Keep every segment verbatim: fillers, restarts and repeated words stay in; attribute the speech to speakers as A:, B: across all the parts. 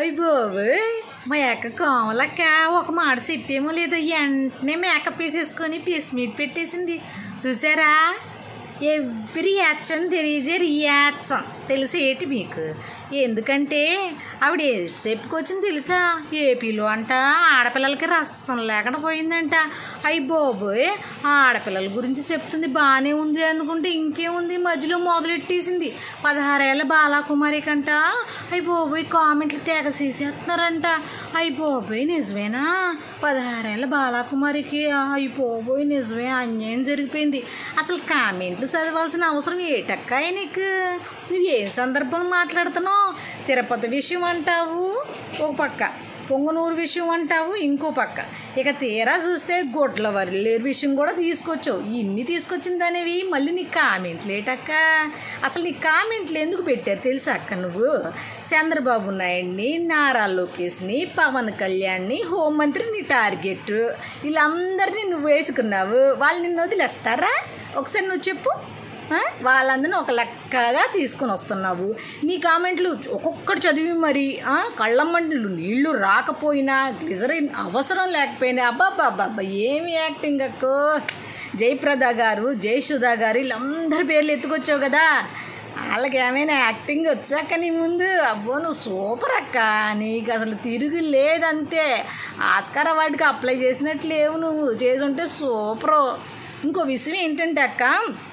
A: అయ్య బాబోయ్ మా అక్క కోమలక్క ఒక మాట చెప్పేమో లేదో వెంటనే మేకప్ వేసేసుకొని పీస్ మీట్ పెట్టేసింది చూసారా. ఎవ్రీ యాక్షన్ తెలియజే రియాక్షన్ తెలుసు ఏంటి మీకు. ఎందుకంటే ఆవిడ ఏది చెప్పుకొచ్చింది తెలుసా, ఏపీలో అంట ఆడపిల్లలకి రసం లేకుండా పోయిందంట. అయ్యి బాబోయ్ ఆడపిల్లల గురించి చెప్తుంది బాగానే ఉంది అనుకుంటే ఇంకేముంది మధ్యలో మొదలెట్టేసింది. పదహారేళ్ల బాలాకుమారి కంట అయ్యి బాబోయ్ కామెంట్లు తెగ చేసేస్తున్నారంట. అయ్యి బాబోయ్ నిజమేనా, పదహారేళ్ల బాలాకుమారికి అయ్యి బాబోయ్ నిజమే అన్యాయం జరిగిపోయింది. అసలు కామెంట్లు చదవాల్సిన అవసరం ఏటక్కాయ నీకు, నువ్వు ఏ సందర్భం మాట్లాడుతున్నావు. తిరుపతి విషయం అంటావు ఒక పక్క, పొంగనూరు విషయం అంటావు ఇంకో పక్క, ఇక తీరా చూస్తే గొడ్ల వరిలేరు విషయం కూడా తీసుకొచ్చావు. ఇన్ని తీసుకొచ్చిందనేవి మళ్ళీ నీ కామెంట్లు ఏటక్క. అసలు నీ కామెంట్లు ఎందుకు పెట్టారు తెలుసా అక్క. నువ్వు చంద్రబాబు నాయుడిని, నారా లోకేష్ని, పవన్ కళ్యాణ్ని, హోంమంత్రిని టార్గెట్ వీళ్ళందరినీ నువ్వు వేసుకున్నావు. వాళ్ళు నిన్ను వదిలేస్తారా ఒకసారి నువ్వు చెప్పు. వాళ్ళందరినీ ఒక లెక్కగా తీసుకొని వస్తున్నావు. నీ కామెంట్లు ఒక్కొక్కటి చదివి మరి కళ్ళమ్మంటలు నీళ్లు రాకపోయినా గ్లిజరిన్ అవసరం లేకపోయినా అబ్బాబ్బాబ్బా ఏమి యాక్టింగ్ అక్కో. జయప్రద గారు, జయసుధా గారు వీళ్ళందరి పేర్లు ఎత్తుకొచ్చావు కదా, వాళ్ళకి ఏమైనా యాక్టింగ్ వచ్చాక నీ ముందు అబ్బో నువ్వు సూపర్ అక్క, నీకు అసలు తిరుగు లేదంతే. ఆస్కార్ అవార్డుకి అప్లై చేసినట్లు లేవు, నువ్వు చేసి ఉంటే సూపరు. ఇంకో విషయం ఏంటంటే అక్క,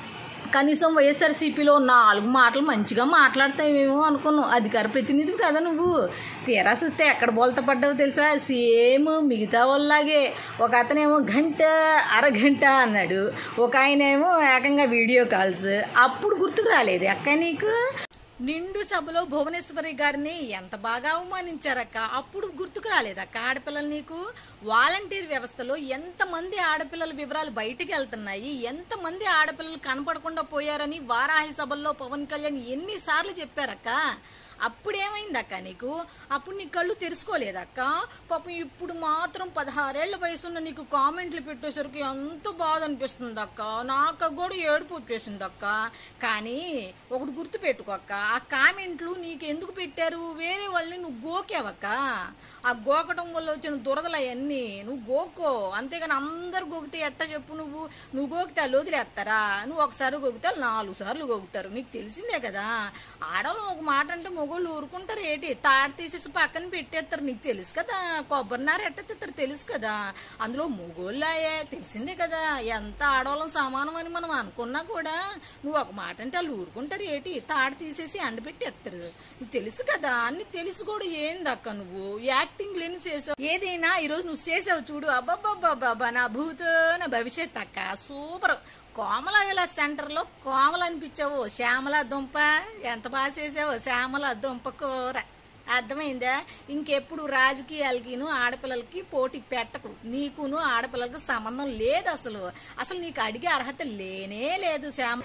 A: కనీసం వైఎస్ఆర్సీపీలో నాలుగు మాటలు మంచిగా మాట్లాడతావేమో అనుకున్నావు. అధికార ప్రతినిధి కదా నువ్వు. తీరా చూస్తే ఎక్కడ బోల్త పడ్డావు తెలుసా, సేమ్ మిగతా వాళ్ళలాగే. ఒక అతనేమో గంట అరగంట అన్నాడు, ఒక ఆయన ఏమో ఏకంగా వీడియో కాల్స్. అప్పుడు గుర్తుకు రాలేదు అక్క నీకు. నిండు సభలో భువనేశ్వరి గారిని ఎంత బాగా అవమానించారక్క, అప్పుడు గుర్తుకు రాలేదక్క ఆడపిల్లలు నీకు. వాలంటీర్ వ్యవస్థలో ఎంతమంది ఆడపిల్లల వివరాలు బయటికి వెళ్తున్నాయి, ఎంతమంది ఆడపిల్లలు కనపడకుండా పోయారని వారాహి సభల్లో పవన్ కళ్యాణ్ ఎన్నిసార్లు చెప్పారక్క. అప్పుడేమైందక్క నీకు, అప్పుడు నీ కళ్ళు తెరుచుకోలేదక్క. పాపం ఇప్పుడు మాత్రం పదహారేళ్ల వయసున్న నీకు కామెంట్లు పెట్టేసరికి ఎంతో బాధ అనిపిస్తుంది అక్క. నాకు కూడా ఏడుపు వచ్చేసింది అక్క. కానీ ఒకటి గుర్తు పెట్టుకోక్క, ఆ కామెంట్లు నీకు ఎందుకు పెట్టారు, వేరే వాళ్ళని నువ్వు గోకావక్క. ఆ గోకటం వల్ల వచ్చిన దురదలు అవన్నీ నువ్వు గోకో, అంతేగాని అందరు గోకితే ఎట్టా చెప్పు. నువ్వు నువ్వు గోకితే వాళ్ళు వదిలేస్తారా, నువ్వు ఒకసారి గోకితే నాలుగు సార్లు గోకుతారు. నీకు తెలిసిందే కదా, ఆడవాళ్ళు ఒక మాట అంటే మొగోళ్ళు ఊరుకుంటారు ఏంటి, తాడు తీసేసి పక్కన పెట్టేస్తారు. నీకు తెలుసు కదా, కొబ్బరినారు ఎట్టేస్తారు తెలుసు కదా, అందులో మొగోళ్ళయే తెలిసిందే కదా. ఎంత ఆడవాళ్ళం సమానం అని మనం అనుకున్నా కూడా నువ్వు ఒక మాట అంటే వాళ్ళు ఊరుకుంటారు ఏంటి, తాడు తీసేసి ఎండబెట్టేస్తారు. నీకు తెలుసు కదా, అన్ని తెలుసు కూడా ఏందక్క నువ్వు యాక్టింగ్ లేని చేసావు. ఏదైనా ఈరోజు నువ్వు చేసావు చూడు, అబ్బాబ్బాబ్బాబ్బా నా భూతో నా భవిష్యత్ అక్క సూపర్. కోమల విలాస్ సెంటర్ లో కోమల అనిపించావు, శ్యామల దుంప ఎంత బాగా చేసావు, శ్యామల దుంప కూర. అర్థమైందా. ఇంకెప్పుడు రాజకీయాలకిను ఆడపిల్లలకి పోటీ పెట్టకు, నీకును ఆడపిల్లలకి సంబంధం లేదు. అసలు అసలు నీకు అడిగే అర్హత లేనే లేదు శ్యామ.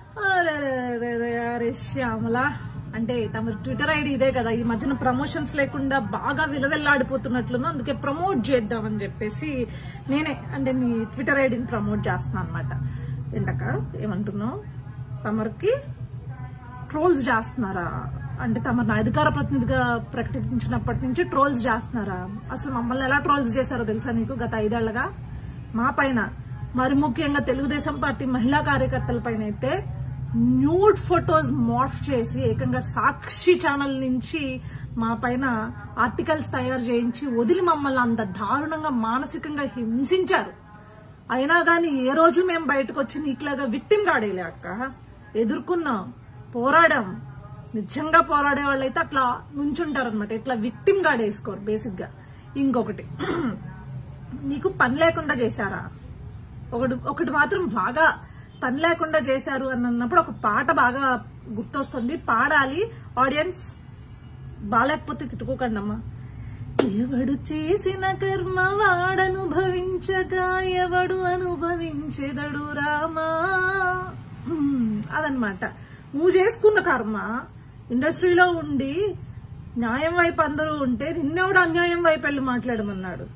B: అరే శ్యామల అంటే తమ ట్విట్టర్ ఐడి ఇదే కదా, ఈ మధ్యన ప్రమోషన్స్ లేకుండా బాగా విలవెల్లాడిపోతున్నట్లుందో, అందుకే ప్రమోట్ చేద్దామని చెప్పేసి నేనే అంటే మీ ట్విట్టర్ ఐడిని ప్రమోట్ చేస్తున్నాను అనమాట. ఏంటక్క ఏమంటున్నావు, తమరికి ట్రోల్స్ చేస్తున్నారా అంటే తమను అధికార ప్రతినిధిగా ప్రకటించినప్పటి నుంచి ట్రోల్స్ చేస్తున్నారా. అసలు మమ్మల్ని ఎలా ట్రోల్స్ చేశారో తెలుసా నీకు గత ఐదేళ్లగా మా పైన, మరి ముఖ్యంగా తెలుగుదేశం పార్టీ మహిళా కార్యకర్తల పైన అయితే న్యూడ్ ఫొటోస్ మార్ఫ్ చేసి ఏకంగా సాక్షి ఛానల్ నుంచి మా పైన ఆర్టికల్స్ తయారు చేయించి వదిలి మమ్మల్ని అంత దారుణంగా మానసికంగా హింసించారు. అయినా గాని ఏ రోజు మేము బయటకు వచ్చి నీకులాగా విక్టిమ్ గాడేలే అక్క, ఎదుర్కొన్నాం, పోరాడాం. నిజంగా పోరాడే వాళ్ళు అయితే అట్లా నుంచుంటారు అనమాట, ఇట్లా విక్టిమ్ గాడేసుకోరు బేసిక్ గా. ఇంకొకటి నీకు పని లేకుండా చేశారా, ఒకటి ఒకటి మాత్రం బాగా పని లేకుండా చేశారు అని అన్నప్పుడు ఒక పాట బాగా గుర్తొస్తుంది, పాడాలి. ఆడియన్స్ బాలేకపోతే తిట్టుకోకండి అమ్మా. ఎవడు చేసిన కర్మ వాడనుభవించగా ఎవడు అనుభవించెదడు రామా. అదనమాట, నువ్వు చేసుకున్న కర్మ. ఇండస్ట్రీలో ఉండి న్యాయం వైపు అందరూ ఉంటే నిన్నెవడు అన్యాయం వైపు వెళ్ళి మాట్లాడమన్నాడు.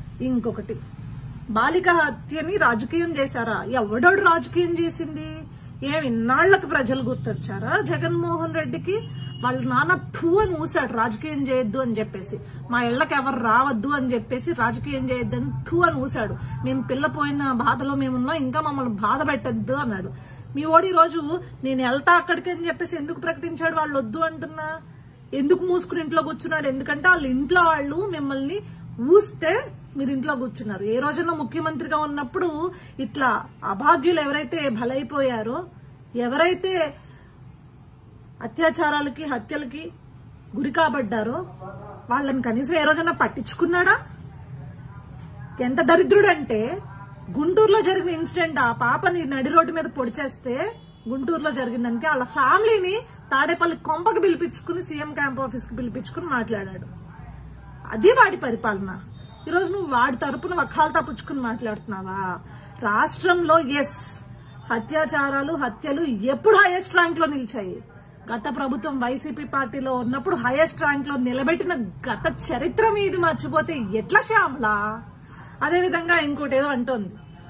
B: ఇంకొకటి బాలిక హత్యని రాజకీయం చేశారా, ఎవడోడు రాజకీయం చేసింది, ఏమి ఇన్నాళ్లకు ప్రజలు గుర్తొచ్చారా జగన్మోహన్ రెడ్డికి? వాళ్ళ నాన్న థూ అని ఊసాడు రాజకీయం చేయొద్దు అని చెప్పేసి, మా ఇళ్లకు ఎవరు రావద్దు అని చెప్పేసి రాజకీయం చేయొద్దు అని థూ అని ఊసాడు. మేము పిల్ల పోయిన బాధలో మేమున్నాం, ఇంకా మమ్మల్ని బాధ పెట్టద్దు అన్నాడు. మీ ఓడి రోజు నేను వెళ్తా అక్కడికి అని చెప్పేసి ఎందుకు ప్రకటించాడు? వాళ్ళు వద్దు అంటున్నా ఎందుకు మూసుకుని ఇంట్లో కూర్చున్నాడు? ఎందుకంటే వాళ్ళ ఇంట్లో వాళ్ళు మిమ్మల్ని ఊస్తే మీరు ఇంట్లో కూర్చున్నారు. ఏ రోజున ముఖ్యమంత్రిగా ఉన్నప్పుడు ఇట్లా అభాగ్యులు ఎవరైతే బలైపోయారో, ఎవరైతే అత్యాచారాలకి హత్యలకి గురి కాబడ్డారో వాళ్ళని కనీసం ఏ రోజైనా పట్టించుకున్నాడా? ఎంత దరిద్రుడంటే గుంటూరులో జరిగిన ఇన్సిడెంట్, ఆ పాపని నడి రోడ్డు మీద పొడిచేస్తే గుంటూరులో జరిగిందంటే వాళ్ళ ఫ్యామిలీని తాడేపల్లి కొంపకి పిలిపించుకుని సీఎం క్యాంప్ ఆఫీస్ కి పిలిపించుకుని మాట్లాడాడు. అది వాడి పరిపాలన. ఈరోజు నువ్వు వాడి తరపున వకాల్తా పుచ్చుకుని మాట్లాడుతున్నావా? రాష్ట్రంలో ఎస్ అత్యాచారాలు హత్యలు ఎప్పుడు హైయెస్ట్ ర్యాంక్ లో నిలిచాయి. గత ప్రభుత్వం వైసీపీ పార్టీలో ఉన్నప్పుడు హైయెస్ట్ ర్యాంక్ లో నిలబెట్టిన గత చరిత్ర మీది మర్చిపోతే ఎట్లా శ్యామలా? అదేవిధంగా ఇంకోటి ఏదో అంటోంది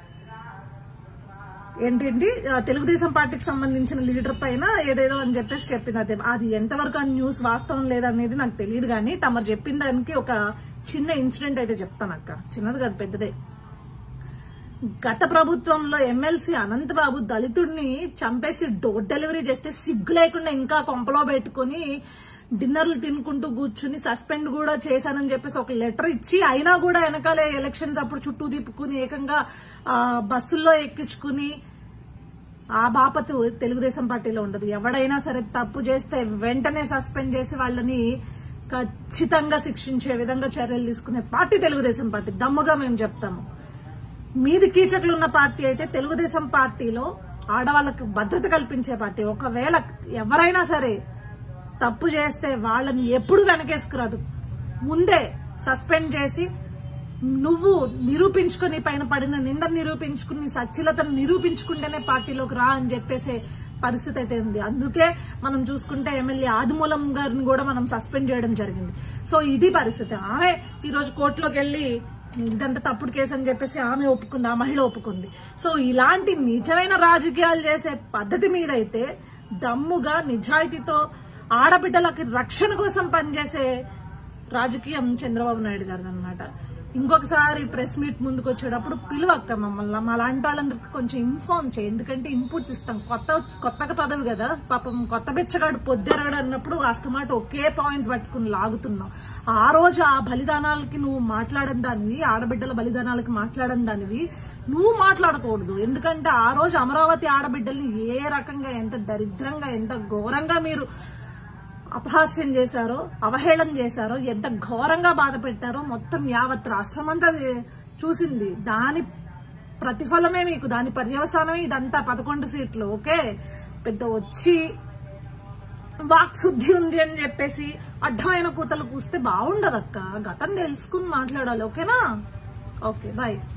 B: ఏంటండి, తెలుగుదేశం పార్టీకి సంబంధించిన లీడర్ పైన ఏదేదో అని చెప్పేసి చెప్పింది. అదే అది ఎంతవరకు ఆ న్యూస్ వాస్తవం లేదనేది నాకు తెలియదు, కానీ తమరు చెప్పిన దానికి ఒక చిన్న ఇన్సిడెంట్ అయితే చెప్తాను అక్క. చిన్నది కాదు, పెద్దదే. గత ప్రభుత్వంలో ఎమ్మెల్సీ అనంతబాబు దళితుడిని చంపేసి డోర్ డెలివరీ చేస్తే సిగ్గు లేకుండా ఇంకా కొంపలో పెట్టుకుని డిన్నర్లు తినుకుంటూ కూర్చుని సస్పెండ్ కూడా చేశానని చెప్పేసి ఒక లెటర్ ఇచ్చి, అయినా కూడా వెనకాలే ఎలక్షన్స్ అప్పుడు చుట్టూ తిప్పుకుని ఏకంగా బస్సుల్లో ఎక్కించుకుని ఆ బాపతు తెలుగుదేశం పార్టీలో ఉండదు. ఎవడైనా సరే తప్పు చేస్తే వెంటనే సస్పెండ్ చేసి వాళ్ళని ఖచ్చితంగా శిక్షించే విధంగా చర్యలు తీసుకునే పార్టీ తెలుగుదేశం పార్టీ. దమ్ముగా మేము చెప్తాము. మీది కీచకులు ఉన్న పార్టీ అయితే తెలుగుదేశం పార్టీలో ఆడవాళ్లకు భద్రత కల్పించే పార్టీ. ఒకవేళ ఎవరైనా సరే తప్పు చేస్తే వాళ్ళని ఎప్పుడు వెనకేసుకురాదు, ముందే సస్పెండ్ చేసి నువ్వు నిరూపించుకుని పైన పడిన నింద నిరూపించుకుని సచ్చిలతను నిరూపించుకుంటేనే పార్టీలోకి రా అని చెప్పేసే పరిస్థితి అయితే ఉంది. అందుకే మనం చూసుకుంటే ఎమ్మెల్యే ఆదిమూలం గారిని కూడా మనం సస్పెండ్ చేయడం జరిగింది. సో ఇది పరిస్థితి. ఆమె ఈ రోజు కోర్టులోకి వెళ్లి ఇదంతా తప్పుడు కేసు అని చెప్పేసి ఆమె ఒప్పుకుంది, ఆ మహిళ ఒప్పుకుంది. సో ఇలాంటి నిజమైన రాజకీయాలు చేసే పద్ధతి మీద అయితే దమ్ముగా నిజాయితీతో ఆడబిడ్డలకి రక్షణ కోసం పనిచేసే రాజకీయం చంద్రబాబు నాయుడు గారిది అనమాట. ఇంకొకసారి ప్రెస్ మీట్ ముందుకు వచ్చేటప్పుడు పిలువక్క మమ్మల్ని, మా లాంటి వాళ్ళందరికీ కొంచెం ఇన్ఫార్మ్ చేయి. ఎందుకంటే ఇన్పుట్స్ ఇస్తాం. కొత్త కొత్తగా పదవి కదా, పాపం కొత్త బెచ్చగాడు పొద్దెరగాడు అన్నప్పుడు అస్తమాట ఒకే పాయింట్ పట్టుకుని లాగుతున్నాం. ఆ రోజు ఆ బలిదానాలకి నువ్వు మాట్లాడని దానివి, ఆడబిడ్డల బలిదానాలకి మాట్లాడని దానివి నువ్వు మాట్లాడకూడదు. ఎందుకంటే ఆ రోజు అమరావతి ఆడబిడ్డల్ని ఏ రకంగా, ఎంత దరిద్రంగా, ఎంత ఘోరంగా మీరు అపహాస్యం చేశారో, అవహేళన చేశారో, ఎంత ఘోరంగా బాధ పెట్టారో మొత్తం యావత్ రాష్ట్రం అంతా చూసింది. దాని ప్రతిఫలమే మీకు, దాని పర్యవసానమే ఇదంతా. పదకొండు సీట్లు ఓకే, పెద్ద వచ్చి వాక్ శుద్ధి ఉంది అని చెప్పేసి అడ్డమైన కూతలు కూస్తే బాగుండదక్క. గతం తెలుసుకుని మాట్లాడాలి. ఓకేనా? Okay, bye.